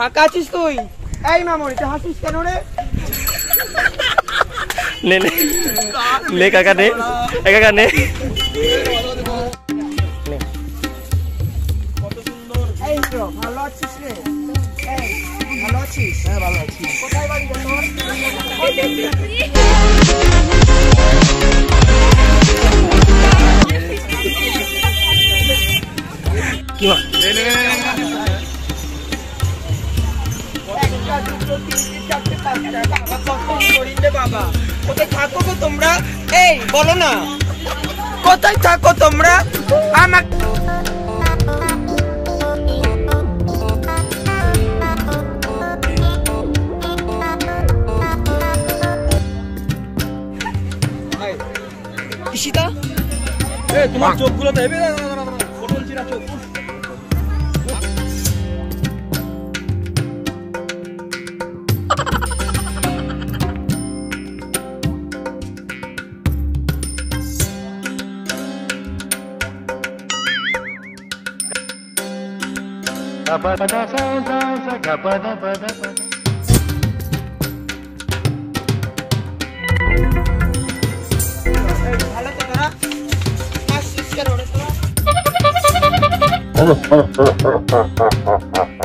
ফাঁকা আছিস তুই? এই মামনি তুই হাসিস কেন রে? নে নে নে কাকা নে, কাকা নে। এই তো ভালো আছিস রে? এই ভালো আছিস? হ্যাঁ ভালো আছি। কোথায় বাড়ি তোর? কি মা? বাবা কোথায় থাকো গো তোমরা? এই বলো না কোথায় থাকো তোমরা? আমার ঈশিতা তোমার চোখগুলো তো হেবে ফোটন চিরা চোখ। ভালো তো তোরা আসছিস কেন রে তোরা?